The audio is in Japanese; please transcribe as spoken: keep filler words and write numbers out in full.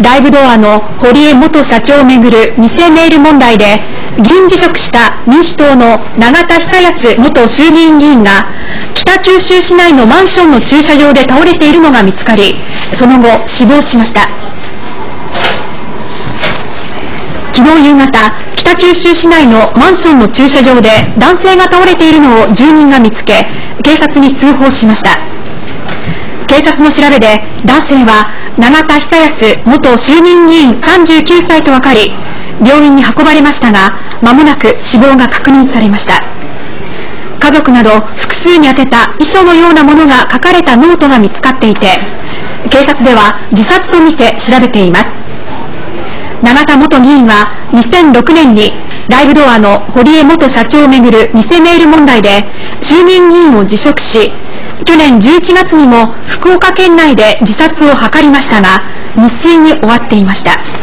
ライブドアの堀江元社長をめぐる偽メール問題で議員辞職した民主党の永田久康元衆議院議員が北九州市内のマンションの駐車場で倒れているのが見つかり、その後死亡しました。昨日夕方、北九州市内のマンションの駐車場で男性が倒れているのを住人が見つけ、警察に通報しました。警察の調べで男性は永田久康元衆議院議員さんじゅうきゅうさいと分かり、病院に運ばれましたが間もなく死亡が確認されました。家族など複数に宛てた遺書のようなものが書かれたノートが見つかっていて、警察では自殺とみて調べています。永田元議員はにせんろくねんにライブドアの堀江元社長をめぐる偽メール問題で衆議院議員を辞職し、去年じゅういちがつにも福岡県内で自殺を図りましたが未遂に終わっていました。